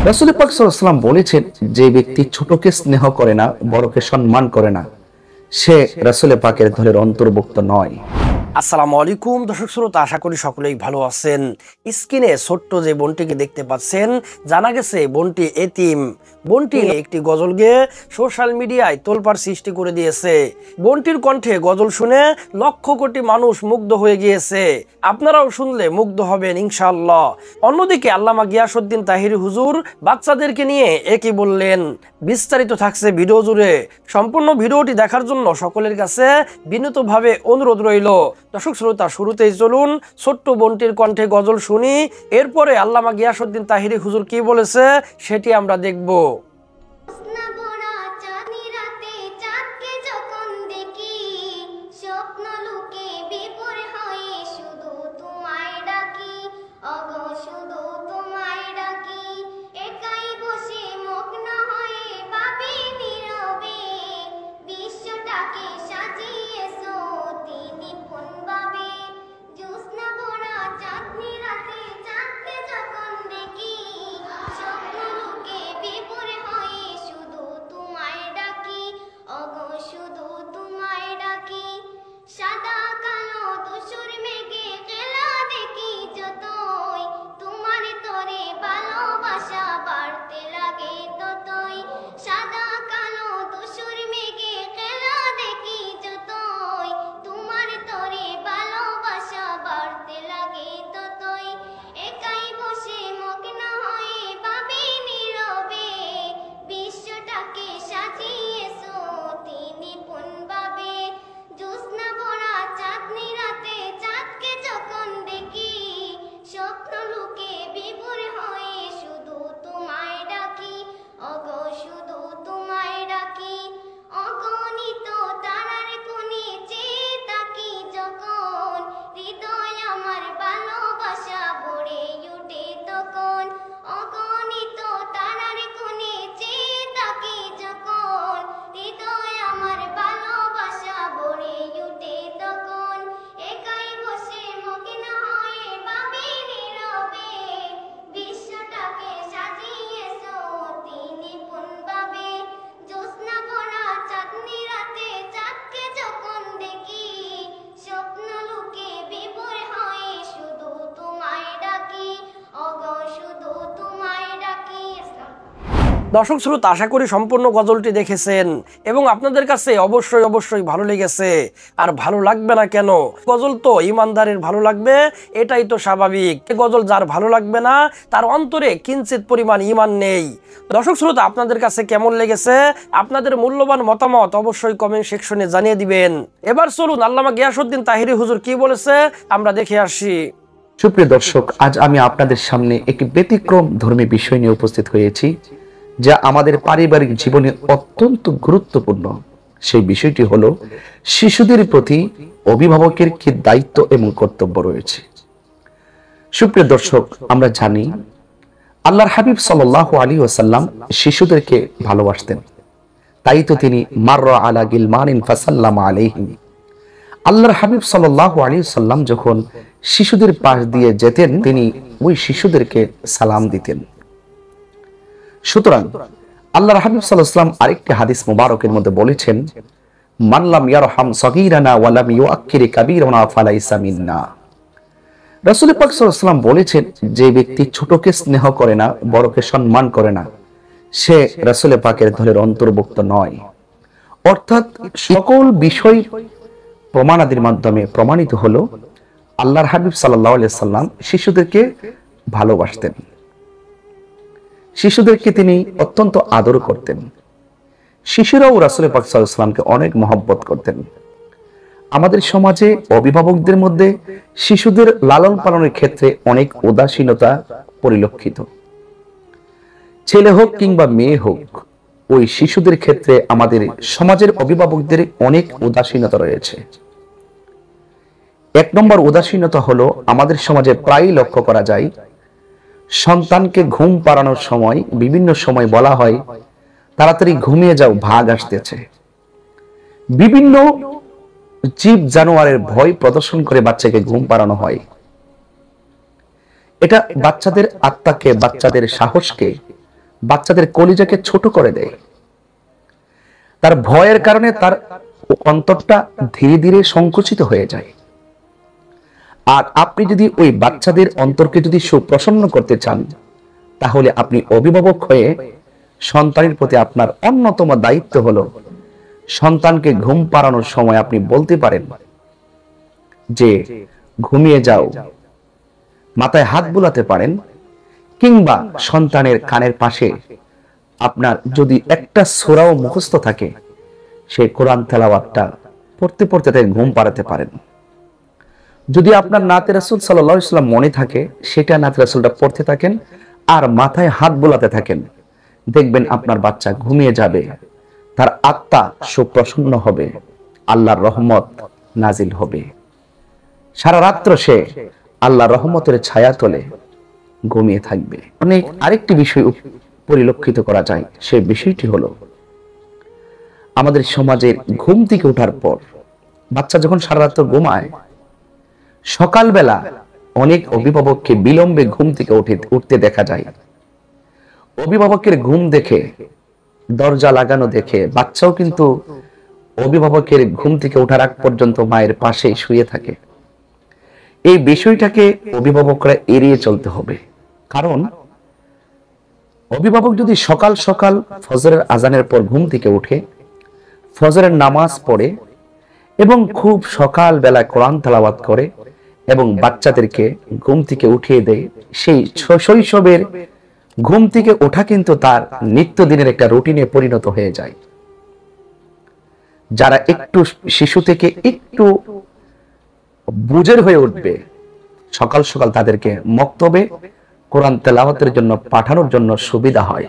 রাসূল পাক সাল্লাল্লাহু আলাইহি ওয়াসাল্লাম বলেছেন, যে ব্যক্তি ছোটকে স্নেহ করে না, বড়কে সম্মান করে না, সে রাসূল পাকের দলের অন্তর্ভুক্ত নয়। আসসালামু আলাইকুম দর্শক শ্রোতা, আশা করি সকলেই ভালো আছেন। স্ক্রিনে ছোট্ট যে বোনটিকে দেখতে পাচ্ছেন, জানা গেছে বোনটি এতিম। বোনটি একটি গজল গেয়ে সোশ্যাল মিডিয়ায় তোলপাড় সৃষ্টি করে দিয়েছে। বোনটির কণ্ঠে গজল শুনে লক্ষ কোটি মানুষ মুগ্ধ হয়ে গিয়েছে। আপনারাও শুনলে মুগ্ধ হবেন ইনশাআল্লাহ। অন্যদিকে আল্লামা গিয়াসউদ্দিন তাহিরি হুজুর বাচ্চাদেরকে নিয়ে একই বললেন। বিস্তারিত থাকছে ভিডিও জুড়ে। সম্পূর্ণ ভিডিওটি দেখার জন্য সকলের কাছে বিনীতভাবে অনুরোধ রইল। দর্শক শ্রোতা, শুরুতেই চলুন ছোট্ট বোনটির কণ্ঠে গজল শুনি, এরপরে আল্লামা গিয়াসউদ্দিন তাহিরি হুজুর কি বলেছে সেটি আমরা দেখব। দর্শক শ্রোতা, আশা করি সম্পূর্ণ গজলটি দেখেছেন এবং আপনাদের কাছে অবশ্যই ভালো লেগেছে। আর ভালো লাগবে না কেন? গজল তো ইমানদারের ভালো লাগবে, এটাই তো স্বাভাবিক। গজল যার ভালো লাগবে না, তার অন্তরে কিঞ্চিত পরিমাণ ইমান নেই। দর্শক শ্রোতা, আপনাদের কাছে কেমন লেগেছে? আপনাদের মূল্যবান মতামত অবশ্যই কমেন্ট সেকশনে জানিয়ে দিবেন। এবার চলুন আল্লামা গিয়াসউদ্দিন তাহিরি হুজুর কি বলেছে আমরা দেখে আসি। সুপ্রিয় দর্শক, আজ আমি আপনাদের সামনে একটি ব্যতিক্রম ধর্মী বিষয় নিয়ে উপস্থিত হয়েছি, যা আমাদের পারিবারিক জীবনে অত্যন্ত গুরুত্বপূর্ণ। সেই বিষয়টি হলো শিশুদের প্রতি অভিভাবকের কি দায়িত্ব এবং কর্তব্য রয়েছে। সুপ্রিয় দর্শক, আমরা জানি আল্লাহর হাবিব সাল্লাল্লাহু আলাইহি ওয়াসাল্লাম শিশুদেরকে ভালোবাসতেন। তাই তো তিনি মাররা আলা গিলমানিন ফাসাল্লামা আলাইহিম। আল্লাহর হাবিব সাল্লাল্লাহু আলাইহি ওয়াসাল্লাম যখন শিশুদের পাশ দিয়ে যেতেন, তিনি ওই শিশুদেরকে সালাম দিতেন। সুতরাং আল্লাহর হাবিব সাল্লাল্লাহু আলাইহি ওয়াসাল্লাম আরেকটি হাদিস মুবারকের মধ্যে বলেছেন, মান লাম ইয়ারহাম সগীরানা ওয়া লাম ইউআক্কির কাবীরানা ফালাইসা মিন্না। রাসূল পাক সাল্লাল্লাহু আলাইহি ওয়াসাল্লাম বলেছেন, যে ব্যক্তি ছোটকে স্নেহ করে না, বড়কে সম্মান করে না, সে রাসূল পাকের দলের অন্তর্ভুক্ত নয়। অর্থাৎ সকল বিষয় প্রমাণাদির মাধ্যমে প্রমাণিত হলো আল্লাহর হাবিব সাল্লাল্লাহু আলাইহি ওয়াসাল্লাম শিশুদেরকে ভালোবাসতেন। শিশুদেরকে তিনি অত্যন্ত আদর করতেন। শিশুরাও রাসূল পাক সাল্লাল্লাহু আলাইহি ওয়াসাল্লামকে অনেক মহব্বত করতেন। আমাদের সমাজে অভিভাবকদের মধ্যে শিশুদের লালন পালনের ক্ষেত্রে অনেক উদাসীনতা পরিলক্ষিত। ছেলে হোক কিংবা মেয়ে হোক, ওই শিশুদের ক্ষেত্রে আমাদের সমাজের অভিভাবকদের অনেক উদাসীনতা রয়েছে। এক নম্বর উদাসীনতা হলো, আমাদের সমাজে প্রায়ই লক্ষ্য করা যায়, সন্তানকে ঘুম পাড়ানোর সময় বিভিন্ন সময় বলা হয়, তাড়াতাড়ি ঘুমিয়ে যাও, ভাগ আসতেছে। বিভিন্ন জীব জানোয়ারের ভয় প্রদর্শন করে বাচ্চাকে ঘুম পাড়ানো হয়। এটা বাচ্চাদের আত্মাকে, বাচ্চাদের সাহসকে বাচ্চাদের কলিজাকে ছোট করে দেয়। তার ভয়ের কারণে তার অন্তরটা ধীরে ধীরে সংকুচিত হয়ে যায়। আর আপনি যদি ওই বাচ্চাদের অন্তরকে যদি সুপ্রসন্ন করতে চান, তাহলে আপনি অভিভাবক হয়ে সন্তানের প্রতি আপনার অন্যতম দায়িত্ব হলো সন্তানকে ঘুম পাড়ানোর সময় আপনি বলতে পারেন যে ঘুমিয়ে যাও, মাথায় হাত বুলাতে পারেন, কিংবা সন্তানের কানের পাশে আপনার যদি একটা সূরাও মুখস্থ থাকে, সেই কোরআন তেলাওয়াতটা পড়তে পড়তে তাই ঘুম পাড়াতে পারেন। যদি আপনার নাতে রাসূল সাল্লাল্লাহু আলাইহি ওয়াসাল্লাম মনে থাকে, সেটা নাতে রাসূলটা পড়তে থাকেন আর মাথায় হাত বোলাতে থাকেন, দেখবেন আপনার বাচ্চা ঘুমিয়ে যাবে, তার আত্মা সুপ্রসন্ন হবে, আল্লাহর রহমত নাজিল হবে, সারা রাত্র সে আল্লাহর রহমতের ছায়া তলে ঘুমিয়ে থাকবে। অনেক আরেকটি বিষয় পরিলক্ষিত করা যায়, সেই বিষয়টি হলো আমাদের সমাজের ঘুম থেকে ওঠার পর বাচ্চা যখন সারা রাত্র ঘুমায়, সকালবেলা অনেক অভিভাবককে বিলম্বে ঘুম থেকে উঠতে দেখা যায়। অভিভাবকের ঘুম দেখে, দরজা লাগানো দেখে বাচ্চাও কিন্তু অভিভাবকের ঘুম থেকে ওঠার আগ পর্যন্ত মায়ের পাশে শুয়ে থাকে। এই বিষয়টাকে অভিভাবকরা এড়িয়ে চলতে হবে। কারণ অভিভাবক যদি সকাল সকাল ফজরের আজানের পর ঘুম থেকে উঠে ফজরের নামাজ পড়ে এবং খুব সকাল বেলা কোরআন তেলাওয়াত করে এবং বাচ্চাদেরকে ঘুম থেকে উঠিয়ে দেয়, সেই শৈশবের ঘুম থেকে ওঠা কিন্তু তার নিত্যদিনের একটা রুটিনে পরিণত হয়ে যায়। যারা একটু শিশু থেকে একটু বুঝের হয়ে উঠবে, সকাল সকাল তাদেরকে মক্তবে কোরআন তেলাওয়াতের জন্য পাঠানোর জন্য সুবিধা হয়।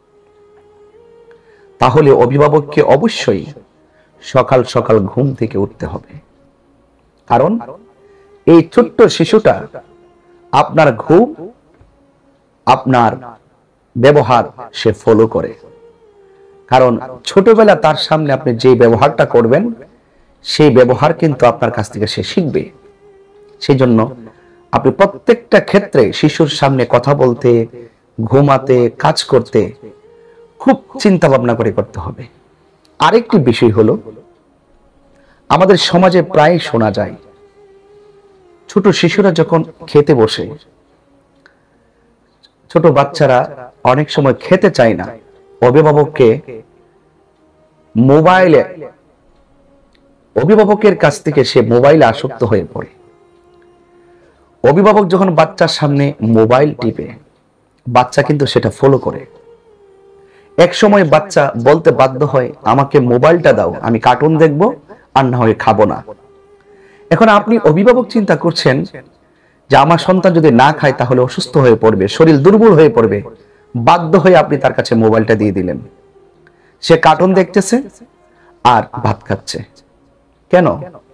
তাহলে অভিভাবককে অবশ্যই সকাল সকাল ঘুম থেকে উঠতে হবে। কারণ এই ছোট্ট শিশুটা আপনার ঘুম, আপনার ব্যবহার সে ফলো করে। কারণ ছোটবেলা তার সামনে আপনি যে ব্যবহারটা করবেন, সেই ব্যবহার কিন্তু আপনার কাছ থেকে সে শিখবে। সেই জন্য আপনি প্রত্যেকটা ক্ষেত্রে শিশুর সামনে কথা বলতে, ঘুমাতে, কাজ করতে খুব চিন্তা ভাবনা করে করতে হবে। আরেকটি বিষয় হলো, আমাদের সমাজে প্রায় শোনা যায় ছোট শিশুরা যখন খেতে বসে, ছোট বাচ্চারা অনেক সময় খেতে চায় না, অভিভাবকের কাছ থেকে সে মোবাইলে আসক্ত হয়ে পড়ে। অভিভাবক যখন বাচ্চার সামনে মোবাইল টিপে, বাচ্চা কিন্তু সেটা ফলো করে। এক সময় বাচ্চা বলতে বাধ্য হয়, আমাকে মোবাইলটা দাও, আমি কার্টুন দেখবো, আর না হয় খাবো না। এখন আপনি অভিভাবক চিন্তা করছেন যে আমার সন্তান যদি না খায় তাহলে অসুস্থ হয়ে পড়বে, শরীর দুর্বল হয়ে পড়বে, বাধ্য হয়ে আপনি তার কাছে মোবাইলটা দিয়ে দিলেন। সে কার্টুন দেখতেছে আর ভাত খাচ্ছে। কেন?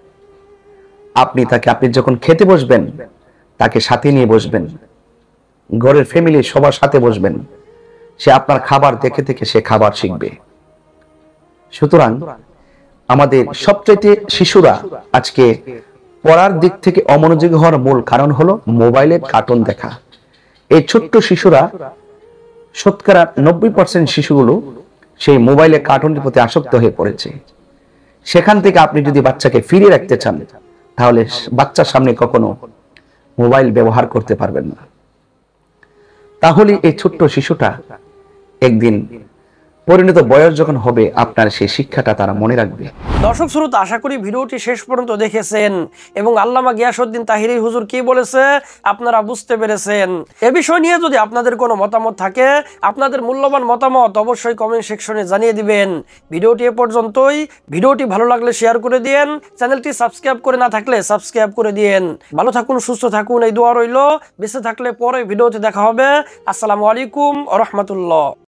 আপনি যখন খেতে বসবেন, তাকে সাথে নিয়ে বসবেন, ঘরের ফ্যামিলি সবার সাথে বসবেন, সে আপনার খাবার দেখে দেখে সে খাবার শিখবে। সুতরাং আমাদের সবচেয়ে শিশুরা আজকে পড়ার দিক থেকে অমনোযোগী হওয়ার মূল কারণ হলো মোবাইলে কার্টুন দেখা। এই ছোট্ট শিশুরা, শতকরা 90% শিশুগুলো সেই মোবাইলে কার্টুনের প্রতি আসক্ত হয়ে পড়েছে। সেখান থেকে আপনি যদি বাচ্চাকে ফিরিয়ে রাখতে চান, তাহলে বাচ্চার সামনে কখনো মোবাইল ব্যবহার করতে পারবেন না। তাহলে এই ছোট্ট শিশুটা একদিন পরিণত বয়স যখন হবে, আপনার সেই শিক্ষাটা তারা মনে রাখবে। দর্শক শ্রোতা, আশা করি ভিডিওটি শেষ পর্যন্ত দেখেছেন এবং আল্লামা গিয়াসউদ্দিন তাহিরি হুজুর কি বলেছে আপনারা বুঝতে পেরেছেন। এ বিষয় নিয়ে যদি আপনাদের কোনো মতামত থাকে, আপনাদের মূল্যবান মতামত অবশ্যই কমেন্ট সেকশনে জানিয়ে দিবেন। ভিডিওটি এ পর্যন্তই। ভিডিওটি ভালো লাগলে শেয়ার করে দিয়েন, চ্যানেলটি সাবস্ক্রাইব করে না থাকলে সাবস্ক্রাইব করে দিয়েন। ভালো থাকুন, সুস্থ থাকুন, এই দোয়া রইল। বেঁচে থাকলে পরে ভিডিওতে দেখা হবে। আসসালামু আলাইকুম ওয়া রাহমাতুল্লাহ।